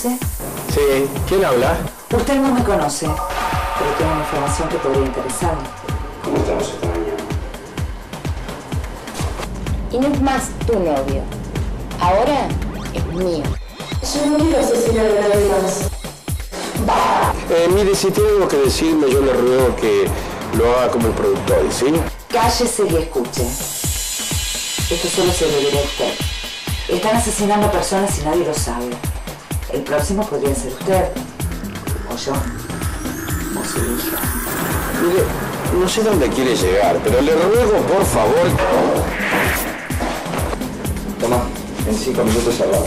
conoce? Sí, ¿quién habla? Usted no me conoce, pero tengo una información que podría interesarle. ¿Cómo estamos esta mañana? Y no es más tu novio. Ahora es mío. Yo no quiero asesinar a nadie más. Mire, si tiene algo que decirme, yo le ruego que lo haga como el productor, ¿sí? Cállese y escuche. Esto solo se lo diré a usted. Están asesinando personas y nadie lo sabe. El próximo podría ser usted, o yo, o su hija. Mire, no sé dónde quiere llegar, pero le ruego, por favor... Toma, en 5 minutos hablamos.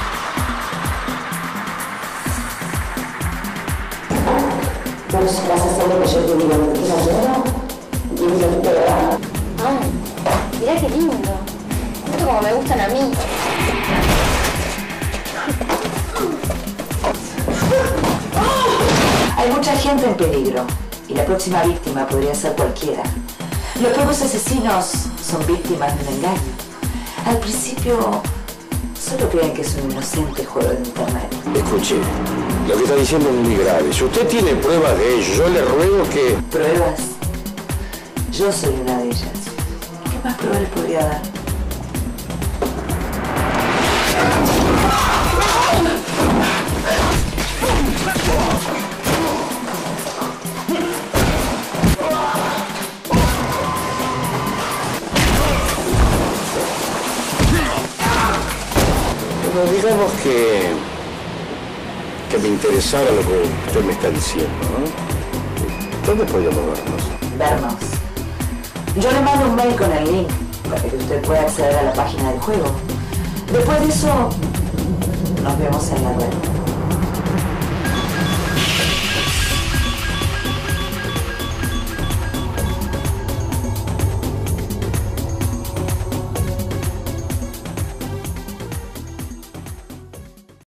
¿Vos vas a hacer lo que yo te diga lo que quieras yo? ¿Y es lo que te da? Ay, mirá qué lindo. Esto como me gustan a mí. Hay mucha gente en peligro y la próxima víctima podría ser cualquiera. Los pocos asesinos son víctimas de un engaño. Al principio solo creen que es un inocente juego de internet. Escuche, lo que está diciendo es muy grave. Si usted tiene pruebas de ello, yo le ruego que... ¿Pruebas? Yo soy una de ellas. ¿Qué más pruebas les podría dar? Bueno, digamos que me interesara lo que usted me está diciendo, ¿no? ¿Dónde podríamos vernos? Vernos. Yo le mando un mail con el link para que usted pueda acceder a la página del juego. Después de eso, nos vemos en la red.